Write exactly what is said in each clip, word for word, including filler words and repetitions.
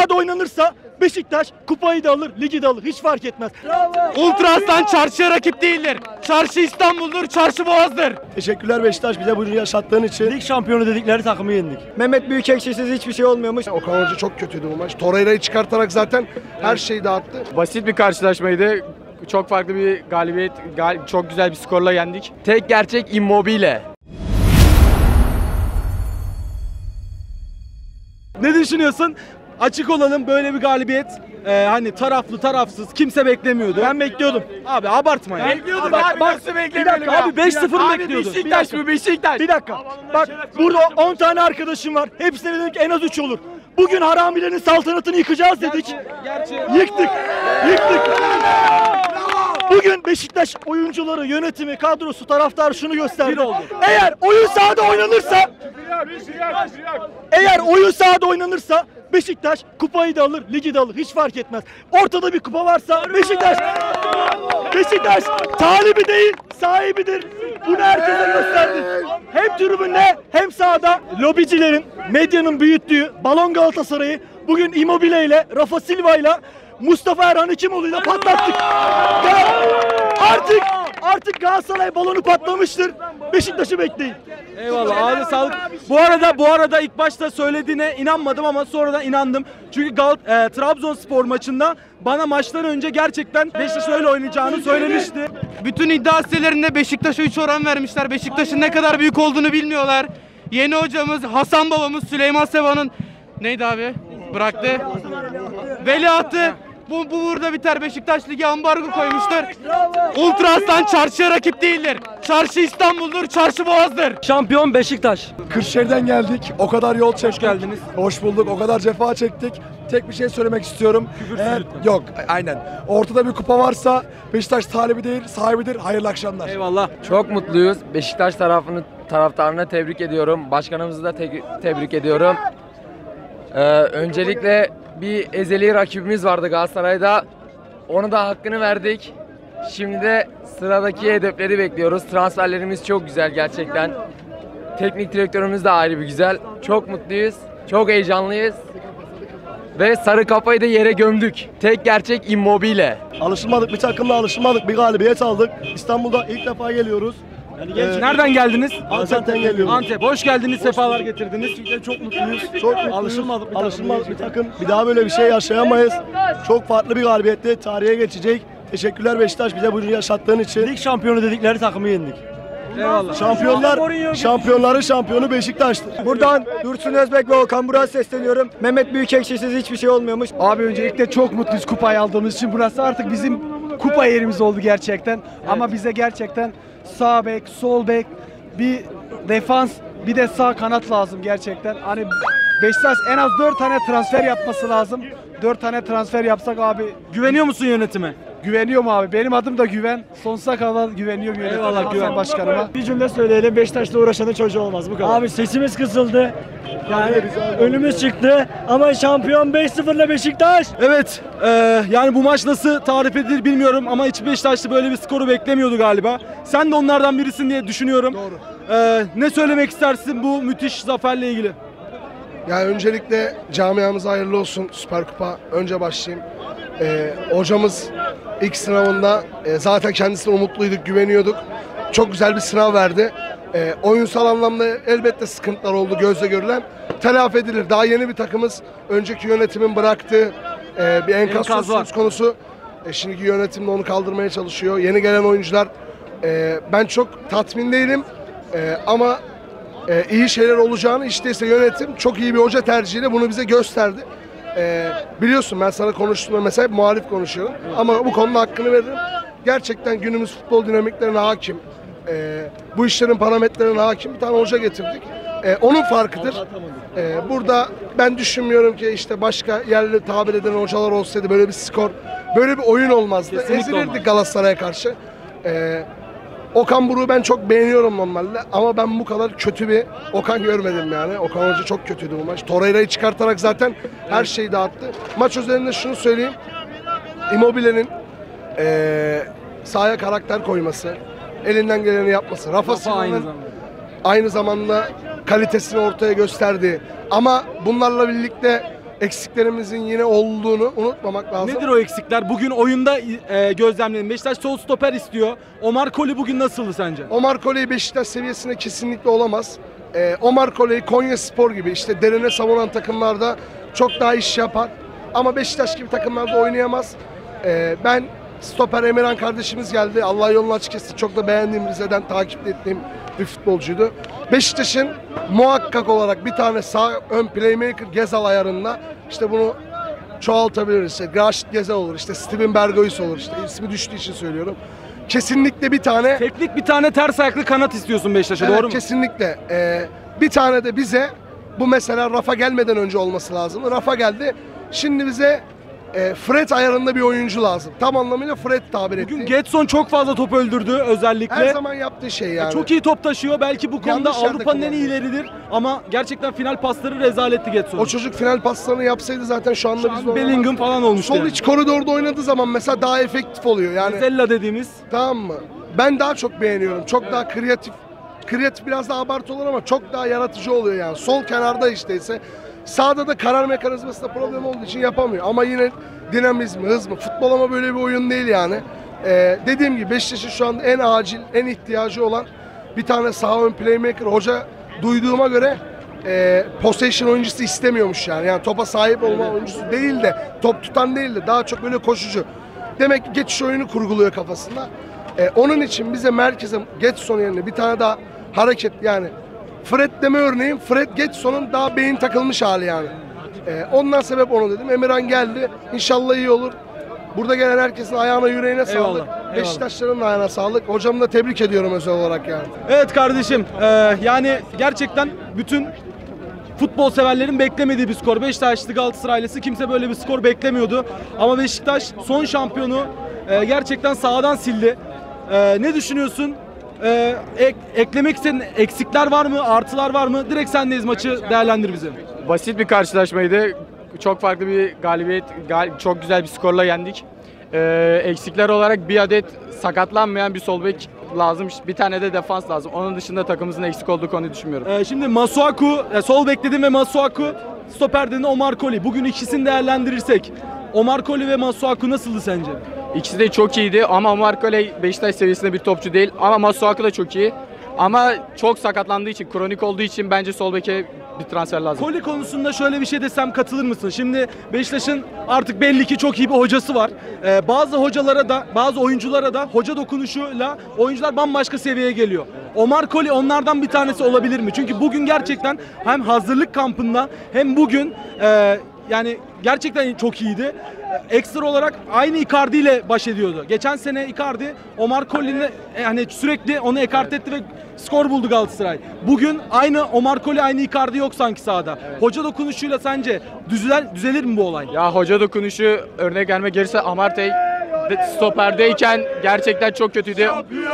sahada oynanırsa Beşiktaş kupayı da alır, ligi de alır. Hiç fark etmez. Ultra Aslan çarşıya rakip değildir. Çarşı İstanbul'dur, çarşı Boğaz'dır. Teşekkürler Beşiktaş bize bunu yaşattığın için. Lig şampiyonu dedikleri takımı yendik. Mehmet Büyükekşi'siz hiçbir şey olmuyormuş. Okan Hoca çok kötüydü bu maç. Torreira'yı çıkartarak zaten her şeyi dağıttı. Basit bir karşılaşmaydı. Çok farklı bir galibiyet, çok güzel bir skorla yendik. Tek gerçek Immobile. Ne düşünüyorsun? Açık olalım, böyle bir galibiyet e, hani taraflı tarafsız kimse beklemiyordu. Ben bekliyordum. Abi abartma ya. Bekliyordum. Bak, bak, bir dakika abi beş sıfır mı bekliyordun? Beşiktaş mı Beşiktaş? Bir dakika. Bak burada on tane arkadaşım var. Hepsine dedim ki en az üç olur. Bugün haramilerin saltanatını yıkacağız dedik. Gerçi, Yıktık. Yıktık. Bugün Beşiktaş oyuncuları, yönetimi, kadrosu, taraftar şunu gösterdi. Eğer oyun sahada oynanırsa Eğer oyun sahada oynanırsa Beşiktaş kupayı da alır, ligi de alır. Hiç fark etmez. Ortada bir kupa varsa Beşiktaş Beşiktaş talibi değil, sahibidir. Bunu herkese gösterdi. Hem tribünde hem sahada lobicilerin, medyanın büyüttüğü balon Galatasaray'ı bugün Immobile ile, Rafa Silva ile, Mustafa Erhan Hekimoğlu'yla patlattık. Artık artık Galatasaray balonu patlamıştır. Beşiktaş'ı bekleyin. eyvallah ağzına sağlık. Bu arada bu arada ilk başta söylediğine inanmadım ama sonradan inandım. Çünkü Gal e, Trabzonspor maçında bana maçtan önce gerçekten Beşiktaş öyle oynayacağını söylemişti. Bütün iddia sitelerinde Beşiktaş'a üç oran vermişler. Beşiktaş'ın ne kadar büyük olduğunu bilmiyorlar. Yeni hocamız Hasan babamız Süleyman Seba'nın neydi abi? Bıraktı. Veliahtı. Bu, bu burada biter. Beşiktaş Ligi ambargo koymuştur. Ultra Aslan çarşıya rakip değildir. Çarşı İstanbul'dur, çarşı Boğaz'dır. Şampiyon Beşiktaş. Kırşehir'den geldik. O kadar yol çektik. Hoş geldiniz. Hoş bulduk. O kadar cefa çektik. Tek bir şey söylemek istiyorum. Eğer, yok, aynen. Ortada bir kupa varsa Beşiktaş talibi değil, sahibidir. Hayırlı akşamlar. Eyvallah. Çok mutluyuz. Beşiktaş tarafını taraftarını tebrik ediyorum. Başkanımızı da te tebrik ediyorum. Ee, öncelikle bir ezeli rakibimiz vardı Galatasaray'da. Onu da hakkını verdik. Şimdi de sıradaki hedefleri bekliyoruz. Transferlerimiz çok güzel gerçekten. Teknik direktörümüz de ayrı bir güzel. Çok mutluyuz. Çok heyecanlıyız. Ve sarı kafayı da yere gömdük. Tek gerçek Immobile. Alışılmadık bir takımla alışılmadık bir galibiyet aldık. İstanbul'da ilk defa geliyoruz. Ee, Nereden geldiniz? Antep'ten geliyoruz. Antep. Hoş geldiniz, sefalar getirdiniz. Çok mutluyuz. Çok mutluyuz. Alışılmadık bir, alışılmadık bir takım. Bir daha böyle bir şey yaşayamayız. Çok farklı bir galibiyetle tarihe geçecek. Teşekkürler Beşiktaş bize bunu yaşattığın için. Lig şampiyonu dedikleri takımı yendik. Eyvallah. Şampiyonlar, şampiyonların şampiyonu Beşiktaş'tır. Buradan Dursun Özbek ve Okan Burak'a sesleniyorum. Mehmet Büyükekşi'siz hiçbir şey olmuyormuş. Abi öncelikle çok mutluyuz kupayı aldığımız için. Burası artık bizim kupa yerimiz oldu gerçekten. Evet. Ama bize gerçekten sağ bek, sol bek, bir defans, bir de sağ kanat lazım gerçekten. Hani Beşiktaş en az dört tane transfer yapması lazım. dört tane transfer yapsak abi. Güveniyor musun yönetime? Güveniyorum abi. Benim adım da Güven. Sonsuza kadar güveniyorum yönetime. Eyvallah Güven Başkanıma. Bir cümle söyleyelim, Beşiktaş'la uğraşanın çocuğu olmaz bu kadar. Abi sesimiz kısıldı. Yani önümüz çıktı ama şampiyon beş sıfırla Beşiktaş. Evet, e, yani bu maç nasıl tarif edilir bilmiyorum ama hiç Beşiktaşlı böyle bir skoru beklemiyordu galiba. Sen de onlardan birisin diye düşünüyorum. Doğru. E, ne söylemek istersin bu müthiş zaferle ilgili? Yani öncelikle camiamıza hayırlı olsun Süper Kupa. Önce başlayayım. Ee, hocamız ilk sınavında e, zaten kendisine umutluyduk, güveniyorduk. Çok güzel bir sınav verdi. E, oyunsal anlamda elbette sıkıntılar oldu gözle görülen. Telafi edilir. Daha yeni bir takımız. Önceki yönetimin bıraktığı e, bir enkaz, Enkaz var. söz konusu. E, şimdiki yönetim de onu kaldırmaya çalışıyor. Yeni gelen oyuncular. E, ben çok tatmin değilim. E, ama e, iyi şeyler olacağını işteyse yönetim çok iyi bir hoca tercihiyle bunu bize gösterdi. Ee, biliyorsun ben sana konuştuğumda mesela muhalif konuşuyorum ama bu konuda hakkını veririm. Gerçekten günümüz futbol dinamiklerine hakim, ee, bu işlerin parametrelerine hakim bir tane hoca getirdik. Ee, onun farkıdır. Ee, burada ben düşünmüyorum ki işte başka yerli tabir eden hocalar olsaydı böyle bir skor, böyle bir oyun olmazdı. Ezilirdik Galatasaray'a karşı. Ee, Okan Buruk'u ben çok beğeniyorum normalde ama ben bu kadar kötü bir Okan görmedim yani. Okan Hoca çok kötüydü bu maç. Torreira'yı çıkartarak zaten her şeyi dağıttı. Maç üzerinde şunu söyleyeyim. Immobile'nin ee, sahaya karakter koyması, elinden geleni yapması. Rafa Silva'nın aynı zamanda kalitesini ortaya gösterdi. Ama bunlarla birlikte eksiklerimizin yine olduğunu unutmamak lazım. Nedir o eksikler? Bugün oyunda e, gözlemledim. Beşiktaş sol stoper istiyor. Omar Koli bugün nasıldı sence? Omar Koley Beşiktaş seviyesinde kesinlikle olamaz. Ee, Omar Koley Konyaspor gibi işte derine savunan takımlarda çok daha iş yapar. Ama Beşiktaş gibi takımlarda oynayamaz. Ee, ben stoper Emirhan kardeşimiz geldi. Allah yolunu açık etsin. Çok da beğendiğim, Rize'den takip ettiğim bir futbolcuydu. Beşiktaş'ın muhakkak olarak bir tane sağ ön playmaker Gezal ayarında, işte bunu çoğaltabiliriz. İşte Raşit Gezal olur, işte Steven Berghuis olur, işte ismi düştüğü için söylüyorum. Kesinlikle bir tane Teknik bir tane ters ayaklı kanat istiyorsun Beşiktaş'a, evet, doğru mu? kesinlikle. Ee, bir tane de bize bu mesela Rafa gelmeden önce olması lazım. Rafa geldi. Şimdi bize e, Fred ayarında bir oyuncu lazım. Tam anlamıyla Fred tabir etti. Bugün Getson çok fazla top öldürdü özellikle. Her zaman yaptığı şey yani. Çok iyi top taşıyor. Belki bu konuda Yanlış yerde Avrupa'nın en kullanıyor. iyileridir. Ama gerçekten final pasları rezaletti Getson. O çocuk final paslarını yapsaydı zaten şu anda biz Bellingham falan olmuştu. sol yani. iç koridorda oynadığı zaman mesela daha efektif oluyor yani. Zella dediğimiz. Tamam mı? Ben daha çok beğeniyorum. Çok daha kreatif. Kreatif biraz daha abartı olur ama çok daha yaratıcı oluyor yani. Sol kenarda işteyse. Sağda da karar mekanizmasında problem olduğu için yapamıyor. Ama yine dinamizmi, hız mı? Futbol ama böyle bir oyun değil yani. Ee, dediğim gibi Beşiktaş'ın şu anda en acil, en ihtiyacı olan bir tane sağ ön playmaker. Hoca duyduğuma göre e, possession oyuncusu istemiyormuş yani. Yani topa sahip olma oyuncusu değil de, top tutan değil de daha çok böyle koşucu. Demek ki geçiş oyunu kurguluyor kafasında. Ee, onun için bize merkeze Getson yerine bir tane daha hareket, yani Fred deme örneğin, Fred Getson'un daha beyin takılmış hali yani. Ee, ondan sebep onu dedim. Emirhan geldi. İnşallah iyi olur. Burada gelen herkesin ayağına yüreğine sağlık. Eyvallah, eyvallah. Beşiktaşların da ayağına sağlık. Hocamı da tebrik ediyorum özel olarak yani. Evet kardeşim. e, yani gerçekten bütün futbol severlerin beklemediği bir skor. Beşiktaşlı Galatasaraylısı kimse böyle bir skor beklemiyordu. Ama Beşiktaş son şampiyonu e, gerçekten sahadan sildi. E, ne düşünüyorsun? E, ek- eklemek istediğin eksikler var mı? Artılar var mı? Direkt sendeyiz, maçı değerlendir bize. Basit bir karşılaşmaydı. Çok farklı bir galibiyet, gal- çok güzel bir skorla yendik. Ee, eksikler olarak bir adet sakatlanmayan bir sol bek lazım, bir tane de defans lazım. Onun dışında takımımızın eksik olduğu konuyu düşünmüyorum. E, şimdi Masuaku, e, sol bekledim ve Masuaku, stoper dedin Omar Koli. Bugün ikisini değerlendirirsek Omar Koli ve Masuaku nasıldı sence? İkisi de çok iyiydi ama Omar Koley Beşiktaş seviyesinde bir topçu değil. Ama Masuaku da çok iyi. Ama çok sakatlandığı için, kronik olduğu için bence sol beke bir transfer lazım. Koli konusunda şöyle bir şey desem katılır mısın? Şimdi Beşiktaş'ın artık belli ki çok iyi bir hocası var. Ee, bazı hocalara da, bazı oyunculara da hoca dokunuşuyla oyuncular bambaşka seviyeye geliyor. Omar Koli onlardan bir tanesi olabilir mi? Çünkü bugün gerçekten hem hazırlık kampında hem bugün e, yani gerçekten çok iyiydi. Ekstra olarak aynı Icardi ile baş ediyordu. Geçen sene Icardi Omar Koli'ni yani sürekli onu ekart etti ve skor buldu Galatasaray. Bugün aynı Omar Koli, aynı Icardi yok sanki sahada. Hoca dokunuşuyla sence düzelir, düzelir mi bu olay? Ya hoca dokunuşu, örnek vermek gerekirse Amartey de- stoperdeyken gerçekten çok kötüydü.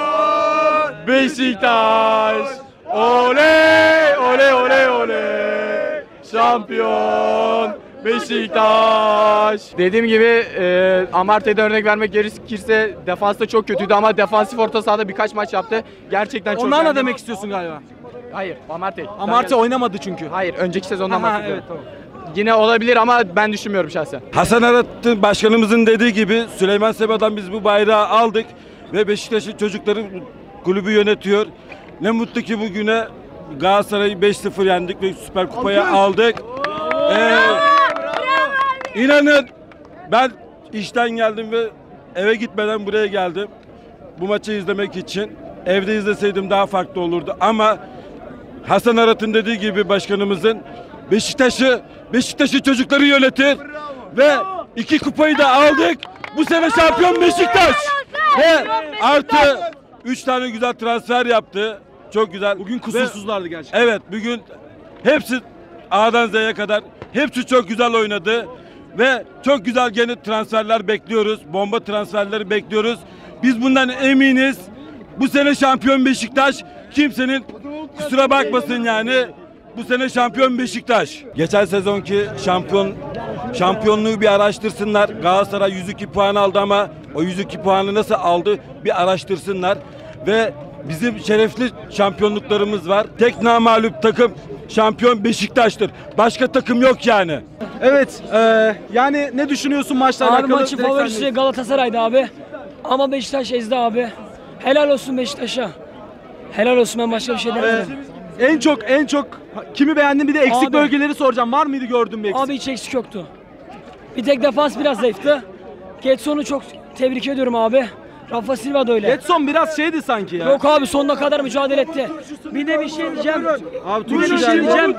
Beşiktaş! Oley! Oley oley oley! Şampiyon! Beşiktaş! Dediğim gibi e, Amartey'den örnek vermek gerekirse defansta çok kötüydü ama defansif orta sahada birkaç maç yaptı. Gerçekten çok Onlar ne beğendim. demek istiyorsun galiba? Hayır, Amartey. Amartey oynamadı çünkü. Hayır, önceki sezondan Aha, bahsediyorum. evet, tamam. Yine olabilir ama ben düşünmüyorum şahsen. Hasan Arat'ın başkanımızın dediği gibi Süleyman Seba'dan biz bu bayrağı aldık ve Beşiktaş'ın çocukları kulübü yönetiyor. Ne mutlu ki bugüne Galatasaray'ı beş sıfır yendik ve Süper Kupayı aldık. Ee, inanın ben işten geldim ve eve gitmeden buraya geldim. Bu maçı izlemek için. Evde izleseydim daha farklı olurdu ama Hasan Arat'ın dediği gibi başkanımızın Beşiktaş'ı Beşiktaş'ı çocukları yönetir ve iki kupayı da aldık. Bu sene şampiyon Beşiktaş. Ve artı üç tane güzel transfer yaptı. Çok güzel. Bugün Ve- kusursuzlardı gerçekten. Evet, bugün hepsi A'dan Z'ye kadar hepsi çok güzel oynadı ve çok güzel gene transferler bekliyoruz. Bomba transferleri bekliyoruz. Biz bundan eminiz. Bu sene şampiyon Beşiktaş. Kimsenin kusura bakmasın yani. Bu sene şampiyon Beşiktaş. Geçen sezonki şampiyon şampiyonluğu bir araştırsınlar. Galatasaray yüz iki puan aldı ama o yüz iki puanı nasıl aldı bir araştırsınlar ve bizim şerefli şampiyonluklarımız var. Tek namağlup takım şampiyon Beşiktaş'tır. Başka takım yok yani. Evet, e, yani ne düşünüyorsun maçla Abi alakalı? maçın Direkt favorisi sendeyiz. Galatasaray'dı abi. Ama Beşiktaş ezdi abi. Helal olsun Beşiktaş'a. Helal olsun, ben başka bir şey E, demedim. en çok en çok kimi beğendin, bir de eksik Abi. bölgeleri soracağım. Var mıydı gördüğün bir eksik? Abi hiç eksik yoktu. Bir tek defans biraz zayıftı. Getson'u çok tebrik ediyorum abi. Rafa Silva da öyle. Getson biraz şeydi sanki ya. Yok abi, sonuna kadar mücadele etti. Bir de bir şey diyeceğim. Abi Bir de bir Turşu şey geldi. diyeceğim.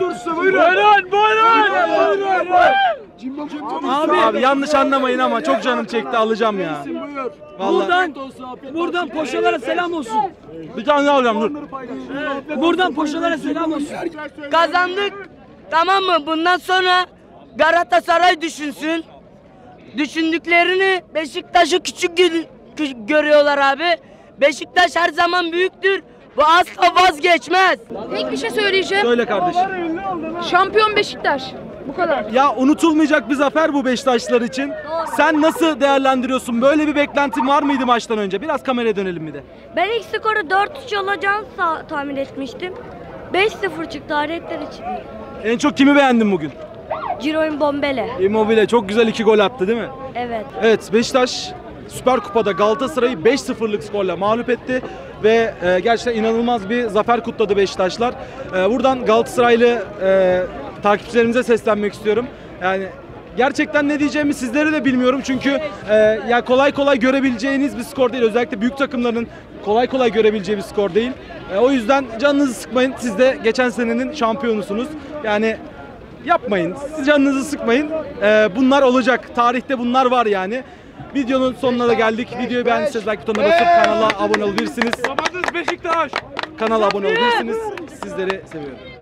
Abi, abi yanlış anlamayın ama çok canım çekti, alacağım ya. Vallahi. Buradan, buradan poşalara selam olsun. Bir tane daha alacağım, dur. Buradan poşalara selam olsun. Kazandık. Tamam mı? Bundan sonra Galatasaray düşünsün. Düşündüklerini Beşiktaş'ı küçük gö- kü- görüyorlar abi. Beşiktaş her zaman büyüktür. Bu asla vazgeçmez. Tek bir şey söyleyeceğim. Söyle kardeşim. Şampiyon Beşiktaş. Bu kadar. Ya unutulmayacak bir zafer bu Beşiktaşlar için. Sen nasıl değerlendiriyorsun? Böyle bir beklentin var mıydı maçtan önce? Biraz kameraya dönelim bir de. Ben ilk skoru dört üç olacağını sa- tahmin etmiştim. beş sıfır çıktı, hayretler için. En çok kimi beğendin bugün? Ciro Immobile. Immobile çok güzel iki gol attı değil mi? Evet. Evet, Beşiktaş Süper Kupa'da Galatasaray'ı beş sıfırlık skorla mağlup etti ve e, gerçekten inanılmaz bir zafer kutladı Beşiktaşlar. E, buradan Galatasaraylı e, takipçilerimize seslenmek istiyorum. Yani gerçekten ne diyeceğimi sizlere de bilmiyorum çünkü e, ya kolay kolay görebileceğiniz bir skor değil. Özellikle büyük takımların kolay kolay görebileceği bir skor değil. E, o yüzden canınızı sıkmayın. Siz de geçen senenin şampiyonusunuz. Yani yapmayın. Siz canınızı sıkmayın. E, bunlar olacak. Tarihte bunlar var yani. Videonun sonuna da geldik. Videoyu beğendiyseniz like butonuna basıp kanala abone olabilirsiniz. Kanala abone olabilirsiniz. Sizleri seviyorum.